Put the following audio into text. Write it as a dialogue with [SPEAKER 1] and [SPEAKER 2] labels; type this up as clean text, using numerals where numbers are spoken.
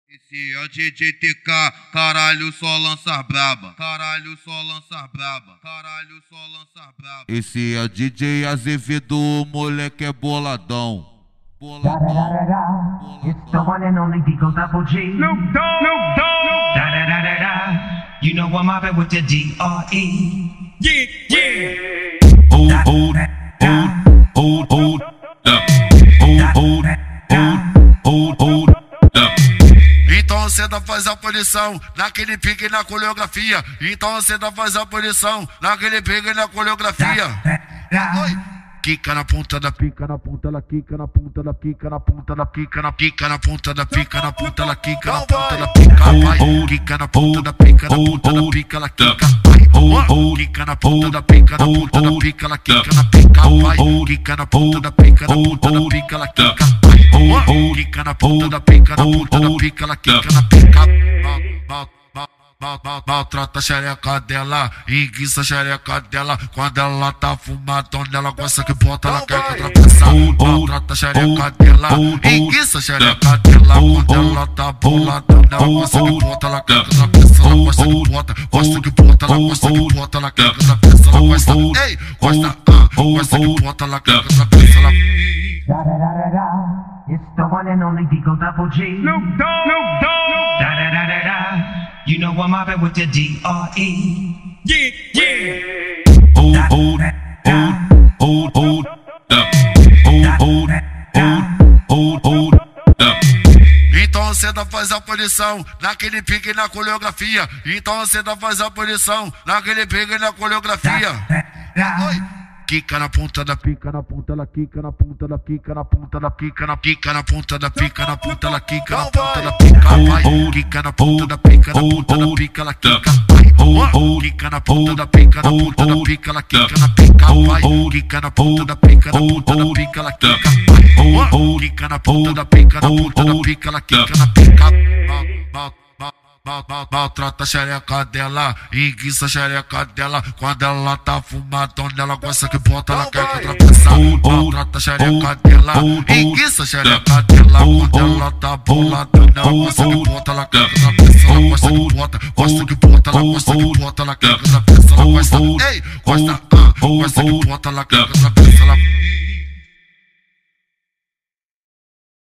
[SPEAKER 1] Esse é o DJ TK, caralho, só lança braba. Caralho, só lança braba. Caralho, só lança braba. Esse é o DJ Azevedo, o moleque é boladão. Boladão.
[SPEAKER 2] It's the one and only Deagle Double G.
[SPEAKER 3] Snoop Dogg.
[SPEAKER 2] Da da da da da. You know I'm mobbing with the D.R.E.
[SPEAKER 3] Yeah.
[SPEAKER 1] Hold up. Então cê faz a posição naquele pique na coreografia. Então cê faz a posição naquele pique na coreografia. Oi. Quica na ponta da pica, na ponta ela quica, na ponta da pica, na ponta da pica, na pica, na ponta da pica, na ponta ela quica, na ponta da pica, vai. Quica na ponta da pica, na ponta da pica, ela quica, vai. Quica na ponta da pica, na ponta da pica, ela quica, na pica, vai. Quica na ponta da pica, na ponta da pica, ela quica, vai. Quica na ponta da pica, na ponta da pica, ela quica, na pica. Maltrata a xereca dela, enguiça a xereca dela. Quando ela tá fumadona, ela gosta que bota, ela quer que atravessar. Maltrata a xereca dela, enguiça a xereca dela. Quando ela tá boladona, ela gosta que bota, ela quer que atravessa. Ela gosta que bota, gosta que bota, ela gosta que bota, ela quer que atravessa. Ela gosta, ei, gosta que bota, ela quer que atravessa.
[SPEAKER 2] Da da da da da. It's the one and only Deagle Double G.
[SPEAKER 3] Snoop Dogg.
[SPEAKER 2] Da da da da da. You know I'm mobbing with the D.R.E.
[SPEAKER 3] Yeah.
[SPEAKER 1] Então cê faz a posição naquele pique na coreografia. Então cê faz a posição naquele pique na coreografia. Oi. Quica na ponta da pica, na ponta ela quica, na ponta da pica, na ponta da pica, na pica, na ponta da pica, na ponta ela quica, na ponta da pica, vai. Quica na ponta da pica, na ponta da pica, ela quica, vai. Quica na ponta da pica, na ponta da pica, ela quica, na pica, vai. Quica na ponta da pica, na ponta da pica, ela quica, vai. Quica na ponta da pica, na ponta da pica, ela quica, na pica. Maltrata a xereca dela, enguiça a xereca dela. Quando ela tá fumadona, ela gosta que bota, ela quer que atravessa. Maltrata a xereca dela, enguiça a xereca dela. Quando ela tá boladona, ela gosta que bota, ela quer que atravessa. Ela gosta que bota, gosta que bota, ela gosta que bota, ela quer que atravessa. Ela gosta, ei, gosta que bota, ela quer que atravessa.